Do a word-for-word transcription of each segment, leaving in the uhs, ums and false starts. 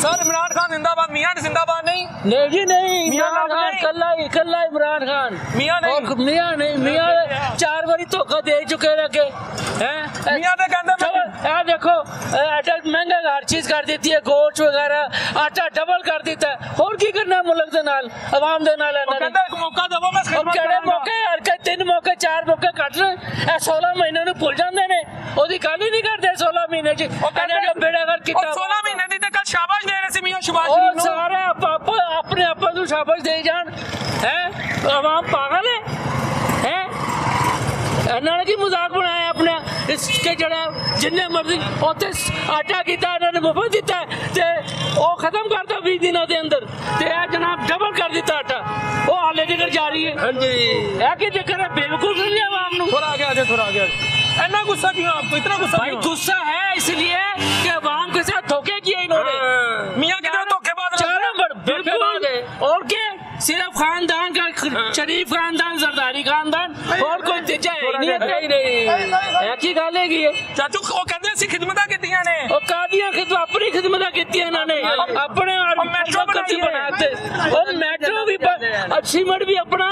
Sir Imran Khan जिंदाबाद, मियां जिंदाबाद नहीं? नहीं जी नहीं, मियां खान कल्ला ही कल्ला इमरान खान, मियां नहीं, मियां नहीं, मियां चार बारी धोखा दे चुके रखे हैं। मियां तो कहते हैं देखो आटा महंगा हर चीज कर देती है, गोश्त वगैरह आटा डबल कर देता है, और की करना मुल्क दे नाल अवाम दे नाल कहंदा एक मौका दवो मैं खिदमत करांगा। मौके यार के तीन मौके चार मौके कट रहे सोलह महीने नु भूल जांदे ने, ओदी गल ही नहीं करदे सोलह महीने च जो बेड़ा कर किता सोलह महीने दी ते कल शाबाश दे रहे सी मियां शहबाज शरीफ नु, सारा अपने आप को शाबाश दे जान हैं। अवाम पागल है हैं, इन्होंने की मजाक बनाया अपने इसके जड़ा जिन्ने मर्जी उत्थे आटा किया इन्होंने मुफ्त दिता ते वो खत्म करता बीस दिनों के अंदर ते जनाब डबल कर दिता आटा, वो हाले तक जारी है। हाँ जी है कि चक्कर है, बेवकूफ नहीं आवाम नू। थोड़ा आगे आगे थोड़ा आगे इतना गुस्सा क्यों आपको, इतना गुस्सा भाई? गुस्सा है इसलिए कि अवाम के साथ धोखे किए इन्होंने। मियां कितने धोखेबाज चारों बिल्कुल, और क्या सिर्फ खानदान का शरीफ खानदान जरदारी खानदान और कोई तीजा है नहीं, नहीं नहीं एक ही गल है चाचू। वो कहते सी खिदमतां कीतियां ने, ओ कादियां खिदमत अपनी खिदमतां कीतियां इन्होंने अपने और मेट्रो बनाते, और मेट्रो भी सीमेंट भी अपना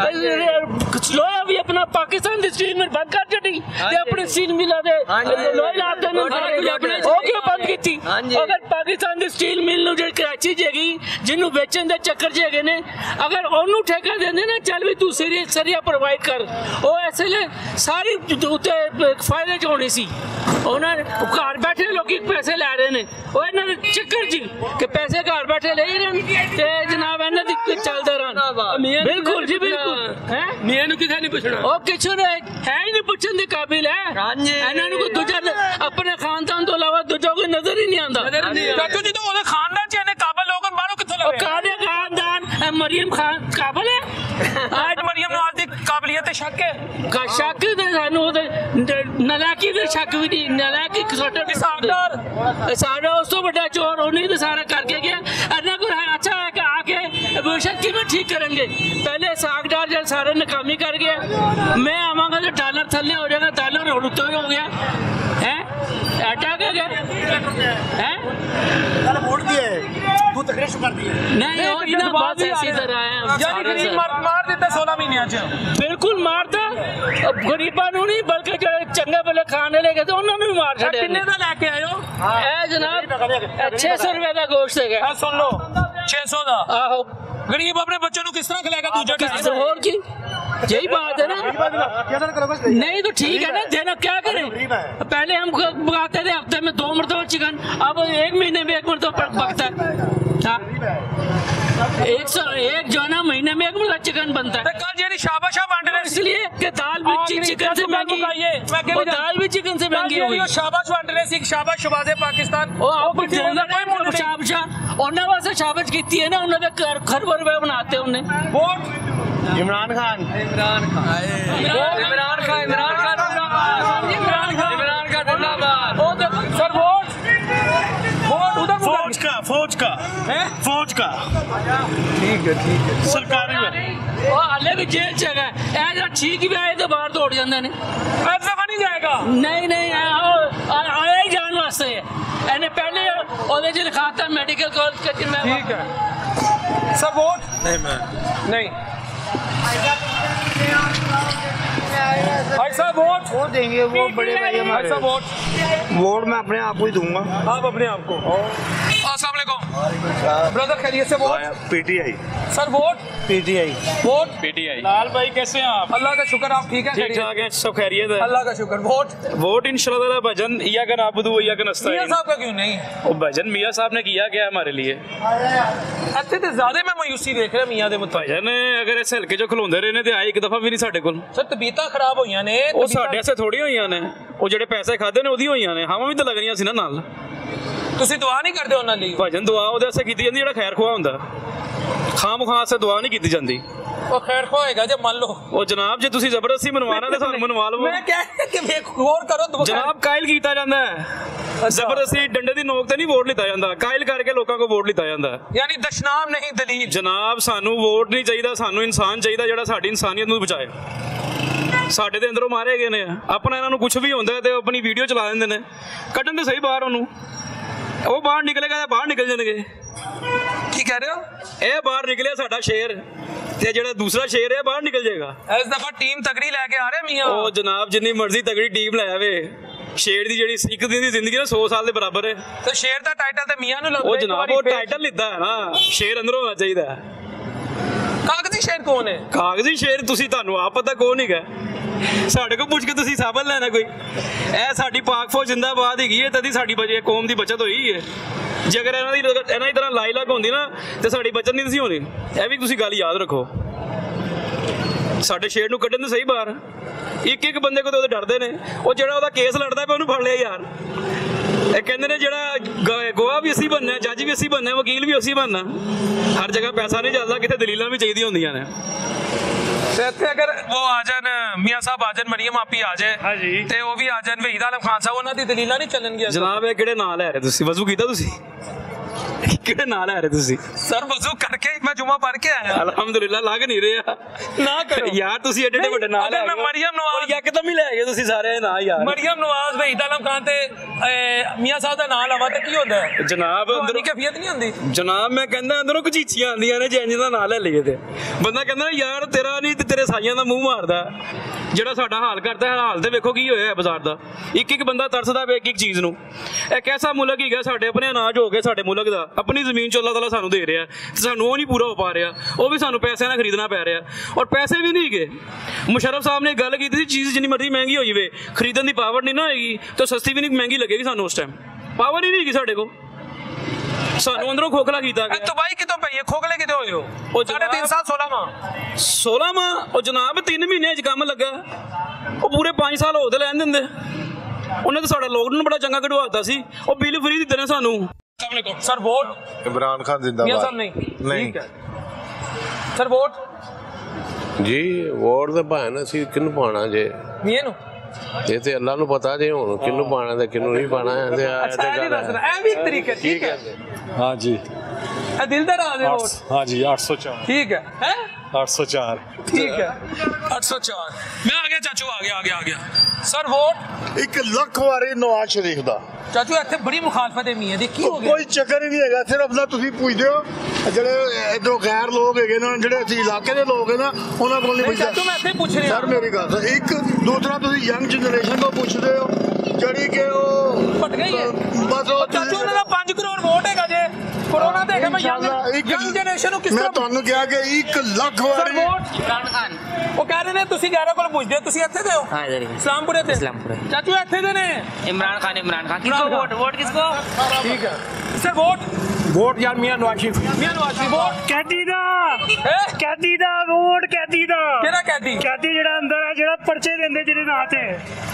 लोहा भी अपना पाकिस्तान की स्टील मिल बंद कर छड़ी ते अपनी स्टील मिल दे लोहा लाते ने ओ क्यों बंद कीती? अगर पाकिस्तान की स्टील मिल नु जे कराची जेगी जिन्नू बेचन दे चक्कर च हैगे ने, अगर ओनू ठेका देंदे ना चल भी तू सरिया सरिया प्रोवाइड कर, ओ ऐसे ले सारी उत्ते फायदे च होनी सी। उन्होंने घर बैठे लोग पैसे लै रहे ने, ओ इन्हां दे चक्कर च कि पैसे घर बैठे ले रहे ते जनाब इन्हां दी चलदा रहन। बिल्कुल जी बिल्कुल हैं, मियां नु किथे नहीं पूछना, ओ किछु नहीं है ही नहीं पूछन दे काबिल है। इन्हां नु कोई दूजा अपने खानदान तो अलावा दूजा कोई नजर ही नहीं आंदा। चाचू जी तो ओदे खानदान च इन्ने काबिल लोग बाहरों किथों लगे? कादे खानदान मरियम खान काबिल है? आज मरियम नु आज दी काबिलियत शक है, शक ते सानू नलायकी दे शक भी नहीं, नलायकी सट्टा सागदार सारा उस तो बड़ा चोर उन्हीं तो सारा करके गया। अन्ना को अच्छा है कि आके बेशक कि ठीक करेंगे, पहले सागदार जब सारे नाकामी कर गया, मैं आवांगा तो डॉलर थल्ले हो जाएगा, डॉलर उड़ते हो गया है अटैक है हैं वोट दिए तू तकरीर कर दी नहीं और इना बात ऐसी तरह है यानी गरीब मार मार देता सोलह महीने आज बिल्कुल मारता गरीबां नु नहीं बल्कि जो चंगे भले खाने लेके तो उन्होंने भी मार छड़े। कितने दा लेके आयो? ए जनाब छह सौ रुपए का गोश्त है। हां सुन लो छह सौ दा। आहो गरीब अपने बच्चों को किस तरह खिलाएगा दूजा टाइम? और की यही बात है ना, नहीं तो ठीक है ना देना, क्या करें? पहले हम पकाते थे हफ्ते में दो मरतबा चिकन, अब एक महीने में एक मरतबा पकता है, एक सौ एक जो है ना महीने में एक मरतबा चिकन बनता है। कल जेरी शाबाश बांट रहे इसलिए कि दाल भी चिकन से महंगी, दाल भी चिकन से महंगी हुई। शाबाश बांट रहे सी शाबाश शहबाज़े पाकिस्तान ओ आप कोई मुल्क शाबाश उन्हें वास्ते शाबाश कीती है ना, उन्होंने खरबों रुपए बनाते उन्हें। वोट इमरान खान इमरान खान इमरान खान इमरान खान इमरान खान इमरान खान जिंदाबाद। ओ देखो सर वोट वोट उधर फौज का फौज का है फौज का ठीक है ठीक है सरकारी में ओ हाले भी जेल च है ए जो ठीक भी आए तो बाहर दौड़ जांदे ने, ऐसा नहीं जाएगा। नहीं नहीं आया ही जान वास्ते है एने पहले ओदे च लिखाता मेडिकल कॉलेज का जिम्मे। ठीक है सर वोट नहीं मैं नहीं भाई साहब वोट वो देंगे वो बड़े भाई हमारे। भाई वोट वोट मैं अपने आप को ही दूंगा। आप अपने आप को। अस्सलाम वालेकुम ब्रदर खैरियत से? Vote PTI sir vote PTI vote PTI. Lal भाई कैसे हैं आप? अल्लाह का शुक्र आप ठीक है? ठीक ठाक है सब खैरियत है अल्लाह का शुक्र। वोट वोट इंशाल्लाह ताला भजन इया का नाबुदू इया का मियां नस्ताईन। साहब का क्यों नहीं? वो भजन मियां साहब ने किया क्या हमारे लिए? अच्छे तो ज्यादा मैं मायूसी देख रहा मियां दे मुताबिक। भजन अगर इस हल्के चो खलोंदे रहे ने ते आए एक दफा भी नहीं साडे कोल। सर तबीयतां खराब होईयां ने, ਉਹ ਸਾਡੇ ਐਸੇ ਥੋੜੀ ਹੋਈਆਂ ਨੇ, ਉਹ ਜਿਹੜੇ ਪੈਸੇ ਖਾਦੇ ਨੇ ਉਹਦੀ ਹੋਈਆਂ ਨੇ, ਹਵਾਂ ਵੀ ਤਾਂ ਲੱਗਣੀਆਂ ਸੀ ਨਾ ਨਾਲ। ਤੁਸੀਂ ਦੁਆ ਨਹੀਂ ਕਰਦੇ ਉਹਨਾਂ ਲਈ? ਭਜਨ ਦੁਆ ਉਹਦੇ ਐਸੇ ਕੀਤੀ ਜਾਂਦੀ ਜਿਹੜਾ ਖੈਰ ਖੁਆ ਹੁੰਦਾ, ਖਾਮ ਖਾਂ ਸੇ ਦੁਆ ਨਹੀਂ ਕੀਤੀ ਜਾਂਦੀ। ਉਹ ਖੈਰ ਖੁਆ ਹੋਏਗਾ ਜੇ ਮੰਨ ਲਓ। ਉਹ ਜਨਾਬ ਜੇ ਤੁਸੀਂ ਜ਼ਬਰਦਸਤੀ ਮਨਵਾਣਾ ਤੇ ਸਾਨੂੰ ਮਨਵਾ ਲਵੋ। ਮੈਂ ਕਹਿ ਕਿ ਵੇਖ ਗੌਰ ਕਰੋ ਜਨਾਬ ਕਾਇਲ ਕੀਤਾ ਜਾਂਦਾ ਹੈ, ਜ਼ਬਰਦਸਤੀ ਡੰਡੇ ਦੀ ਨੋਕ ਤੇ ਨਹੀਂ ਵੋਟ ਲਿੱਤਾ ਜਾਂਦਾ, ਕਾਇਲ ਕਰਕੇ ਲੋਕਾਂ ਕੋਲ ਵੋਟ ਲਿੱਤਾ ਜਾਂਦਾ। ਯਾਨੀ ਦਸ਼ਨਾਮ ਨਹੀਂ ਦਲੀਲ। ਜਨਾਬ ਸਾਨੂੰ ਵੋਟ ਨਹੀਂ ਚਾਹੀਦਾ, ਸਾਨੂੰ ਇਨਸਾਨ ਚਾਹੀਦਾ ਜਿਹੜਾ ਸਾਡੀ ਇਨਸਾਨੀਅਤ ਨੂੰ ਬਚਾਏ। ਸਾਡੇ ਦੇ ਅੰਦਰੋਂ ਮਾਰੇ ਗਏ ਨੇ, ਆਪਣਾ ਇਹਨਾਂ ਨੂੰ ਕੁਝ ਵੀ ਹੁੰਦਾ ਤੇ ਆਪਣੀ ਵੀਡੀਓ ਚਲਾ ਦਿੰਦੇ ਨੇ, ਕੱਢਣ ਤੇ ਸਹੀ ਬਾਹਰ ਉਹਨੂੰ। ਉਹ ਬਾਹਰ ਨਿਕਲੇਗਾ ਤਾਂ ਬਾਹਰ ਨਿਕਲ ਜਾਣਗੇ। ਕੀ ਕਹਿ ਰਹੇ ਹੋ? ਇਹ ਬਾਹਰ ਨਿਕਲਿਆ ਸਾਡਾ ਸ਼ੇਰ ਤੇ ਜਿਹੜਾ ਦੂਸਰਾ ਸ਼ੇਰ ਹੈ ਬਾਹਰ ਨਿਕਲ ਜਾਏਗਾ। ਇਸ ਦਫਾ ਟੀਮ ਤਗੜੀ ਲੈ ਕੇ ਆ ਰਹੇ ਮੀਆਂ। ਉਹ ਜਨਾਬ ਜਿੰਨੀ ਮਰਜ਼ੀ ਤਗੜੀ ਟੀਮ ਲੈ ਆਵੇ, ਸ਼ੇਰ ਦੀ ਜਿਹੜੀ ਇੱਕ ਦਿਨ ਦੀ ਜ਼ਿੰਦਗੀ ਨਾ ਸੌ ਸਾਲ ਦੇ ਬਰਾਬਰ ਹੈ। ਤੇ ਸ਼ੇਰ ਦਾ ਟਾਈਟਲ ਤੇ ਮੀਆਂ ਨੂੰ ਲੱਗਦਾ। ਉਹ ਜਨਾਬ ਉਹ ਟਾਈਟਲ ਲਿੱਤਾ ਹੈ ਨਾ, ਸ਼ੇਰ ਅੰਦਰੋਂ ਹੋਣਾ ਚਾਹੀਦਾ। ਕਾਗਜ਼ੀ ਸ਼ੇਰ ਕੌਣ ਹੈ? ਕਾਗਜ਼ੀ ਸ਼ੇਰ ਤੁਸੀਂ ਤੁਹਾਨੂੰ ਆਪ ਪਤਾ ਕੌਣ ਹੈਗਾ, ਸਾਡੇ ਕੋਲ ਪੁੱਛ ਕੇ ਤੁਸੀਂ ਸਾਬਤ ਲੈਣਾ ਕੋਈ। ਇਹ ਸਾਡੀ ਪਾਕ ਫੌਜ ਜ਼ਿੰਦਾਬਾਦ ਹੈਗੀ ਹੈ, ਤਦੀ ਸਾਡੀ ਬਚੇ ਕੌਮ ਦੀ ਬਚਤ ਹੋਈ ਹੈ। ਜੇ ਅਗਰ ਇਹਨਾਂ ਦੀ ਇਹਨਾਂ ਦੀ ਤਰ੍ਹਾਂ ਲਾਈ ਲੱਗ ਹੁੰਦੀ ਨਾ ਤੇ ਸਾਡੀ ਬਚਤ ਨਹੀਂ ਸੀ ਹੋਣੀ। ਇਹ ਵੀ ਤੁਸੀਂ ਗੱਲ ਯਾਦ ਰੱਖੋ। ਸਾਡੇ ਸ਼ੇਰ ਨੂੰ ਕੱਢਣ ਦੇ ਸਹੀ ਬਾਹਰ ਇੱਕ ਇੱਕ ਬੰਦੇ ਕੋਲ ਤਾਂ ਡਰਦੇ ਨੇ। ਉਹ ਜਿਹੜਾ ਉਹਦਾ ਕੇਸ ਲੜਦਾ ਪਿਆ ਉਹਨੂੰ ਫੜ ਲਿਆ ਯਾਰ। ਇਹ ਕਹਿੰਦੇ ਨੇ ਜਿਹੜਾ ਗਵਾਹ ਵੀ ਅਸੀਂ ਬਣਨਾ, ਜੱਜ ਵੀ ਅਸੀਂ ਬਣਨਾ, ਵਕੀਲ ਵੀ ਅਸੀਂ ਬਣਨਾ। ਹਰ ਜਗ੍ਹਾ ਪੈਸਾ ਨਹੀਂ ਚੱਲਦਾ, ਕਿਤੇ ਦਲੀਲਾਂ ਵੀ ਚਾਹੀਦੀਆਂ ਹੁੰਦੀਆਂ ਨੇ। ਤੇ ਇੱਥੇ ਅਗਰ ਉਹ ਆ ਜਾਣ, ਮੀਆਂ ਸਾਹਿਬ ਆ ਜਾਣ, ਮਰੀਮ ਆਪੀ ਆ ਜਾਏ ਤੇ ਉਹ ਵੀ ਆ ਜਾਣ, ਵਹੀਦ ਆਲਮ ਖਾਨ ਸਾਹਿਬ, ਉਹਨਾਂ ਦੀ ਦਲੀਲਾਂ ਨਹੀਂ ਚੱਲਣਗੀਆਂ। ਜਨਾਬ ਇਹ ਕਿਹੜੇ ਨਾਂ ਲੈ ਰਹੇ ਤੁਸੀਂ? ਵਜ਼ੂ ਕੀਤਾ ਤੁਸੀਂ? ਕਿਹੜੇ ਨਾਂ ਲੈ ਰਹੇ ਤੁਸੀਂ? ਸਰ ਵਜ਼ੂ ਕਰਕੇ ਮੈਂ ਜੁਮਾ ਪੜ੍ਹ ਕੇ ਆਇਆ। ਅਲਹਮਦੁਲਿल्लाह ਲੱਗ ਨਹੀਂ ਰਿਹਾ ਨਾ ਕਰੋ ਯਾਰ, ਤੁਸੀਂ ਏਡੇ ਏਡੇ ਵੱਡੇ ਨਾਂ ਲੈ ਮੈਂ ਮਰੀਮ ਨਵਾਜ਼ ਯਕਦਮ ਹੀ ਲੈ ਗਏ ਤੁਸੀਂ ਸਾਰੇ ਨਾਂ ਯਾਰ। ਮਰੀਮ ਨਵਾਜ਼, ਵਹੀਦ ਆਲਮ ਖਾਨ ਤੇ ਮੀਆਂ ਸਾਹਿਬ ਦਾ ਨਾਂ ਲਵਾਂ ਤੇ ਕੀ ਹੁੰਦਾ ਹੈ ਜਨਾਬ? ਅੰਦਰੋਂ ਕੈਫੀਅਤ ਨਹੀਂ ਹੁੰਦੀ ਜਨਾਬ। ਮੈਂ ਕਹਿੰਦਾ ਅੰਦਰੋਂ ਕਚੀਚੀਆਂ ਆਉਂਦੀਆਂ ਨੇ ਜੇ ਇੰਜ ਦਾ ਨਾਂ ਲੈ ਲਈਏ ਤੇ ਬੰਦਾ ਕਹਿੰਦਾ ਯਾਰ ਤੇਰਾ ਨਹੀਂ ਤੇ ਤੇਰੇ ਸਾਈਆਂ ਦਾ ਮੂੰਹ ਮਾਰਦਾ। ਜਿਹੜਾ ਸਾਡਾ ਹਾਲ ਕਰਦਾ ਹੈ, ਹਾਲ ਤੇ ਵੇਖੋ ਕੀ ਹੋਇਆ ਬਾਜ਼ਾਰ ਦਾ। ਇੱਕ ਇੱਕ ਬੰਦਾ ਤਰਸਦਾ ਵੇ ਇੱਕ ਇੱਕ ਚੀਜ਼ ਨੂੰ। ਇਹ ਕੈਸਾ ਮੁਲਕ ਹੈਗਾ, ਸਾਡੇ ਆਪਣੇ ਅਨਾਜ ਹੋ ਗਏ ਸਾਡੇ ਮੁਲਕ ਦਾ, ਆਪਣੀ ਜ਼ਮੀਨ ਚ ਅੱਲਾਹ ਤਾਲਾ ਸਾਨੂੰ ਦੇ ਰਿਹਾ ਤੇ ਸਾਨੂੰ ਉਹ ਨਹੀਂ ਪੂਰਾ ਹੋ ਪਾ ਰਿਹਾ। ਉਹ ਵੀ ਸਾਨੂੰ ਪੈਸਿਆਂ ਨਾਲ ਖਰੀਦਣਾ ਪੈ ਰਿਹਾ ਔਰ ਪੈਸੇ ਵੀ ਨਹੀਂ ਹੈਗੇ। ਮੁਸ਼ਰਫ ਸਾਹਿਬ ਨੇ ਗੱਲ ਕੀਤੀ ਸੀ ਚੀਜ਼ ਜਿੰਨੀ ਮਰਜ਼ੀ ਮਹਿੰਗੀ ਹੋ ਜਾਵੇ, ਖਰੀਦਣ ਦੀ ਪਾਵਰ ਨਹੀਂ ਨਾ ਹੋਏਗੀ ਤਾਂ ਸਸਤੀ ਵੀ ਨਹੀਂ ਮਹਿੰਗੀ ਲੱਗੇਗੀ ਸਾਨੂੰ। ਉਸ ਟਾਈਮ ਪਾਵਰ ਹੀ ਨਹੀਂ ਹੈਗੀ ਸਾਡੇ ਕੋਲ, ਸਾਨੂੰ ਅੰਦਰੋਂ ਖੋਖਲਾ ਕੀਤਾ ਗਿਆ। ਤਬਾਹੀ ਕਿਤੋਂ ਪਈ ਹੈ? ਖੋਖਲੇ ਕਿਤੇ ਹੋਏ ਹੋ? ਉਹ ਸਾਢੇ ਤਿੰਨ ਸਾਲ ਸੋਲਾਂ ਮਾਹ ਸੋਲਾਂ ਮਾਹ ਉਹ ਜਨਾਬ ਤਿੰਨ ਮਹੀਨੇ ਚ ਕੰਮ ਲੱਗਾ। ਉਹ ਪੂਰੇ ਪੰਜ ਸਾਲ ਹੋ ਤੇ ਲੈਣ ਦਿੰਦੇ। ਉਹਨੇ ਤਾਂ ਸਾਡਾ ਲੋਕਡਾਊਨ ਬੜਾ ਚੰਗਾ ਕਢਵਾਤਾ ਸੀ। ਉਹ ਬਿੱਲ ਫ੍ਰੀ ਦਿੱਤੇ ਨੇ ਸਾਨੂੰ। ਸਰ ਵੋਟ इमरान खान जिंदाबाद। नहीं नहीं ठीक है सर वोट जी वोट तो भान असी किनू पाना जे ਮੀਆਂ ਨੂੰ। ये तो अल्लाह नू पता जे हुण किनू पाना ते किनू नहीं पाना है ते अच्छा ये दसना ਇਹ ਵੀ ਇੱਕ ਤਰੀਕਾ ਠੀਕ ਹੈ। हाँ जी ਇਹ ਦਿਲ ਦਾ ਰਾਜ ਹੈ ਵੋਟ। हाँ जी आठ सौ चार ठीक है हैं आठ सौ चार ठीक है आठ सौ चार। मैं आ गया चाचू, आ गया आ गया आ गया सर वोट एक लख वारी नवाज शरीफ दा। ਚਾਚੂ ਇੱਥੇ ਬੜੀ ਮੁਖਾਲਫਤ ਹੈ ਮੀਆਂ ਦੀ, ਕੀ ਹੋ ਗਿਆ? ਕੋਈ ਚੱਕਰ ਹੀ ਨਹੀਂ ਹੈਗਾ, ਸਿਰਫ ਨਾ ਤੁਸੀਂ ਪੁੱਛਦੇ ਹੋ ਜਿਹੜੇ ਇਧਰੋਂ ਗੈਰ ਲੋਕ ਹੈਗੇ ਨਾ, ਜਿਹੜੇ ਅਸੀਂ ਇਲਾਕੇ ਦੇ ਲੋਕ ਹੈ ਨਾ, ਉਹਨਾਂ ਕੋਲ ਨਹੀਂ ਨਹੀਂ ਚਾਚੂ ਪੁੱਛਦੇ। ਮੈਂ ਇੱਥੇ ਪੁੱਛ ਰਿਹਾ ਸਰ ਮੇਰੀ ਗੱਲ ਸੁਣ, ਇੱਕ ਦੂਸਰਾ ਤੁਸੀਂ ਯੰਗ ਜਨਰੇਸ਼ਨ ਤੋਂ ਪੁੱਛਦੇ ਹੋ ਜਿਹੜੀ ਕਿ ਉਹ ਭਟ ਗਈ ਹੈ। ਬਸ ਉਹ ਚਾਚੂ ਉਹਨਾਂ ਦਾ ਪੰਜ ਕਰੋੜ ਵੋਟ ਹੈਗਾ ਜੇ ਕੋਰੋਨਾ ਦੇ ਕੇ ਮੈਂ ਯੰਗ ਇੱਕ ਯੰਗ ਜਨਰੇਸ਼ਨ ਨੂੰ ਕਿਸ ਮੈਂ ਤਰ੍ਹਾਂ ਤੁਹਾਨੂੰ ਕਿਹਾ ਕਿ ਇੱਕ ਲੱਖ ਸਰ ਵਾਰੀ ਵੋਟ ਇਮਰਾਨ ਖਾਨ। ਉਹ ਕਹਿ ਰਹੇ ਨੇ ਤੁਸੀਂ ਗੈਰਾਂ ਕੋਲ ਪੁੱਛਦੇ ਹੋ, ਤੁਸੀਂ ਇੱਥੇ ਦੇ ਹੋ? हाँ इधर ही ਇਸਲਾਮਪੁਰੇ ਤੇ इस्लामपुर है। ਚਾਚੂ ਇੱਥੇ ਦੇ ਨੇ। इमरान खान इमरान खान इमरान किसको खान। वोट वोट किसको? ठीक है सर वोट वोट यार मियां नवाज शरीफ। ਮੀਆਂ ਨਵਾਜ਼ ਸ਼ਰੀਫ ਵੋਟ ਕੈਦੀ ਦਾ ਹੈ। ਕੈਦੀ ਦਾ ਵੋਟ ਕੈਦੀ ਦਾ ਕਿਹੜਾ ਕੈਦੀ? ਕੈਦੀ ਜਿਹੜਾ ਅੰਦਰ ਹੈ ਜਿਹੜਾ ਪਰਚੇ ਦਿੰਦੇ ਜਿਹਦੇ ਨਾਂ ਤੇ।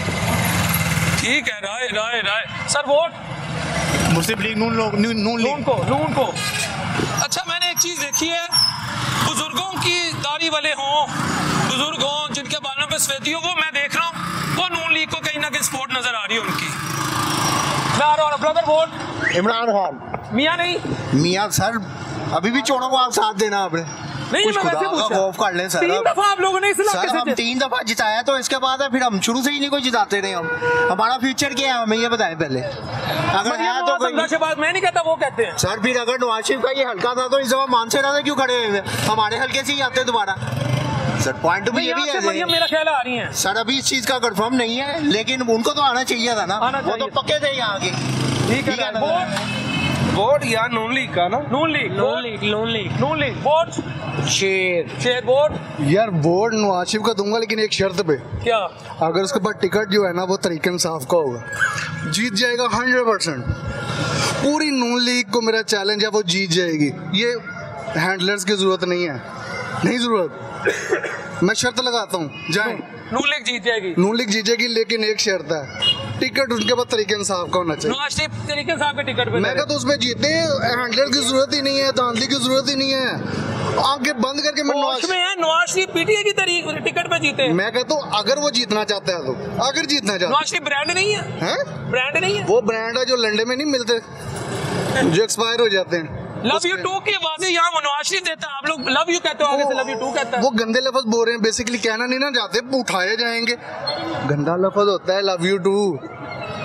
ठीक है राय राय राय सर वोट मुस्लिम लीग नून लोग नून नून को नून को। अच्छा मैंने एक चीज देखी है, बुजुर्गों की दाढ़ी वाले हों, बुजुर्ग हों जिनके बालों पे सफेदी हो, वो मैं देख रहा हूँ वो नून लीग को कहीं ना कहीं सपोर्ट नजर आ रही है उनकी। मैं आ रहा हूँ ब्रदर वोट इमरान खान। मियाँ नहीं मियाँ सर अभी भी चोरों को आप साथ देना आपने। नहीं कुछ मैं वैसे खुदा का पूछा। खौफ कर लें सर। तीन अब- दफा आप लोगों ने इस इलाके सर से हम जित- तीन दफा जिताया तो इसके बाद है फिर हम शुरू से ही नहीं कोई जिताते रहे। हम हमारा फ्यूचर क्या है हमें ये बताएं पहले। अगर मरियम है तो नवाज कोई के बाद मैं नहीं कहता, वो कहते हैं। सर फिर अगर नवाज शरीफ का ये हल्का था तो इस दफा मान से रहा था क्यों खड़े हुए थे? हमारे हल्के से ही आते दोबारा। सर पॉइंट भी नहीं, ये यहाँ से भी मरियम है मेरा ख्याल आ रही हैं। सर अभी इस चीज का कंफर्म नहीं है लेकिन उनको तो आना चाहिए था ना। आना वो तो चाहिए। पक्के थे यहाँ के। ठीक है ना? वोट वोट यार नून लीग का ना। नून लीग लोन लीग लोन लीग नून लीग वोट शेर शेर वोट यार वोट नवाज शरीफ का दूंगा लेकिन एक शर्त पे, क्या? अगर उसके पास टिकट जो है ना वो तरीके इंसाफ का होगा। जीत जाएगा हंड्रेड परसेंट। पूरी नून लीग को मेरा चैलेंज है वो जीत जाएगी। ये हैंडलर्स की जरूरत नहीं है, नहीं जरूरत। मैं शर्त लगाता हूँ जाए नून लीग जीत जाएगी। नून लीग जीतेगी लेकिन एक शर्त है टिकट उनके पास तरीके इंसाफ का होना चाहिए। नवाज शरीफ तरीके साहब के टिकट पे मैं कहता तो उसमें जीते हैंडलर की जरूरत ही नहीं है, धांधली की जरूरत ही नहीं है। आगे बंद करके मैं होश में नवाज है नवाज शरीफ पीटीए की तरीक टिकट पे जीते। मैं कहता हूँ अगर वो जीतना चाहता है तो अगर जीतना चाहता नवाज शरीफ ब्रांड नहीं है, है ब्रांड नहीं है। वो ब्रांड है जो लंडे में नहीं मिलते, जो एक्सपायर हो जाते हैं। लव यू टू की आवाजें यहाँ वो नवाज शरीफ देता है, आप लोग लव यू कहते हो, आगे से लव यू टू कहता है। वो गंदे लफ्ज बोल रहे हैं, बेसिकली कहना नहीं ना चाहते, उठाए जाएंगे। गंदा लफ्ज होता है लव यू टू।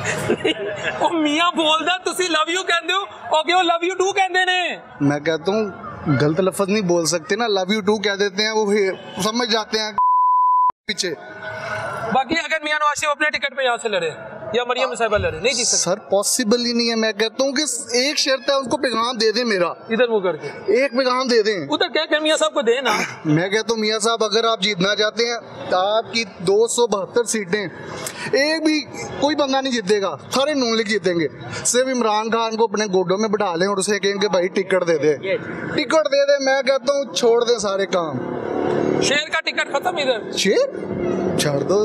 ਉਹ ਮੀਆਂ ਬੋਲਦਾ ਤੁਸੀਂ ਲਵ ਯੂ ਕਹਿੰਦੇ ਹੋ ਉਹ ਕਿਉਂ ਲਵ ਯੂ ਟੂ ਕਹਿੰਦੇ ਨੇ मैं कहता हूँ गलत लफ्ज नहीं बोल सकते ना, लव यू टू कह देते हैं, वो समझ जाते हैं पीछे। बाकी अगर मियां नवाज शरीफ अपने टिकट पे यहाँ से लड़े या मरियम साहिबा लड़े नहीं जीत सकते सर पॉसिबल ही नहीं है। मैं कहता हूँ कि एक शर्त है, उसको पैगाम दे दें मेरा, इधर मुंह करके एक पैगाम दे दें। उधर क्या कर मियां साहब को दे ना। मैं कहता हूँ मियां साहब अगर आप जीतना चाहते हैं तो आपकी दो सौ बहत्तर सीटें एक भी कोई बंदा नहीं जीतेगा, सारे नून लीग जीतेंगे। सिर्फ इमरान खान को अपने गोडों में बिठा लें और उसे कहेंगे भाई टिकट दे दे, टिकट दे दे। मैं कहता हूँ छोड़ दे सारे काम, शेर का टिकट खत्म इधर शेर छोड़ दो।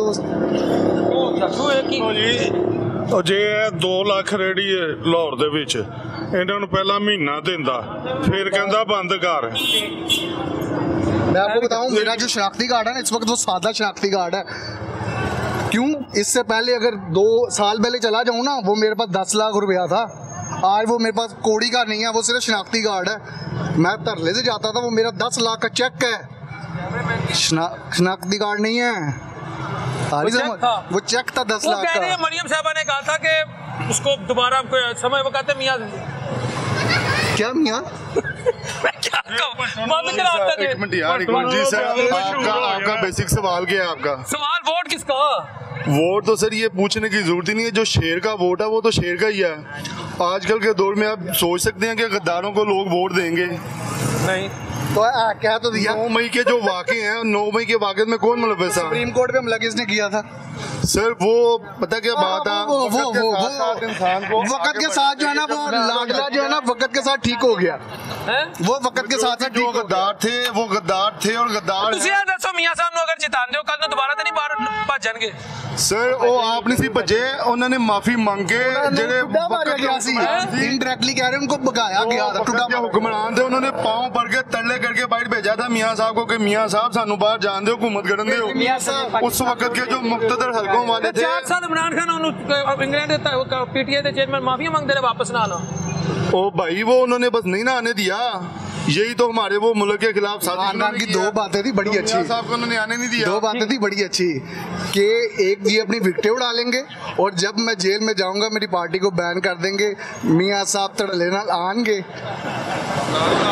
ਉਹ ਜੇ ਇਹ ਦੋ ਲੱਖ ਰੇੜੀ ਲਾਹੌਰ ਦੇ ਵਿੱਚ ਇਹਨਾਂ ਨੂੰ ਪਹਿਲਾਂ ਮਹੀਨਾ ਦਿੰਦਾ ਫਿਰ ਕਹਿੰਦਾ ਬੰਦ ਕਰ। मैं आपको बताऊं मेरा जो शनाख्ती कार्ड है ना इस वक्त वो सादा शनाख्ती कार्ड है। क्यों? इससे पहले अगर दो साल पहले चला जाऊं ना वो मेरे पास दस लाख रुपया था, आज वो मेरे पास कोड़ी का नहीं है, वो सिर्फ शनाख्ती कार्ड है। मैं धरले से जाता था वो मेरा दस लाख का चेक है, शनाख्ती कार्ड नहीं है। वो चेक था, वो चेक था दस लाख का। मरियम साहबा ने कहा था कि उसको दोबारा समय वो कहते मियां क्या मियां क्या बंद कराता थे। एक मिनट यार, एक मिनट जी सर, आपका आपका बेसिक सवाल क्या है? आपका सवाल वोट किसका? वोट तो सर ये पूछने की जरूरत ही नहीं है, जो शेर का वोट है वो तो शेर का ही है। आजकल के दौर में आप सोच सकते हैं कि गद्दारों को लोग वोट देंगे? नहीं तो आ, क्या तो दिया। नौ मई के जो वाक़े हैं, नौ मई के वाक़े में कौन मुलव्वस था? सुप्रीम कोर्ट पे हमला किसने किया था? सर वो पता क्या बात है, वो वो वो वो इंसान को वक्त के साथ जो है ना वो लाडला जो है ना वक्त के साथ ठीक हो गया है? वो वक्त के साथ जो गद्दार थे वो गद्दार थे और गद्दार ਤੁਸੀਂ ਇਹ ਦੱਸੋ ਮਿयां ਸਾਹਿਬ ਨੂੰ ਅਗਰ ਜਿਤਾਉਂਦੇ ਹੋ ਕੱਲ ਨੂੰ ਦੁਬਾਰਾ ਤਾਂ ਨਹੀਂ ਬਾਹਰ ਭੱਜਣਗੇ? ਸਰ ਉਹ ਆਪ ਨਹੀਂ ਸੀ ਭੱਜੇ, ਉਹਨਾਂ ਨੇ ਮਾਫੀ ਮੰਗ ਕੇ ਜਿਹੜੇ मारा गया सी इनडायरेक्टली कह रहे हैं उनको भगाया गया था। टुड्डा हुक्मरान थे, उन्होंने पाँव पड़ के तरले करके बाहर भेजा था मियां साहब को कि मियां साहब सानू बाहर जान दो, हुकूमत करन दो। उस वक्त के जो मुक्तदर हलकों वाले थे, चार साल इमरान खान इंग्लैंड पीटीआई के चेयरमैन माफिया मांगते रहे वापस ना आना। ओ भाई वो उन्होंने बस नहीं ना आने दिया, यही तो हमारे वो मुल्क के खिलाफ खान की दो बातें थी बड़ी अच्छी, साहब को उन्होंने आने नहीं दिया। दो बातें थी बड़ी अच्छी कि एक जी अपनी विकटें उड़ा लेंगे और जब मैं जेल में जाऊंगा मेरी पार्टी को बैन कर देंगे, मियां साहब तड़ले नाल आएंगे।